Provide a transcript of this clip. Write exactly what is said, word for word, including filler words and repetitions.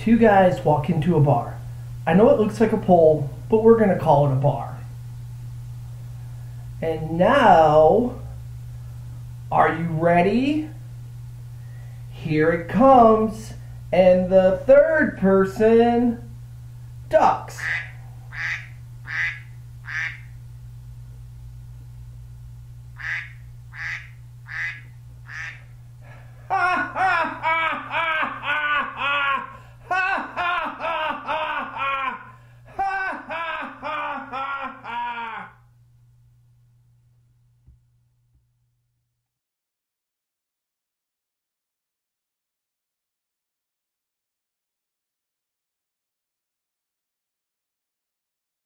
Two guys walk into a bar. I know it looks like a pole, but we're going to call it a bar. And now, are you ready? Here it comes, and the third person ducks.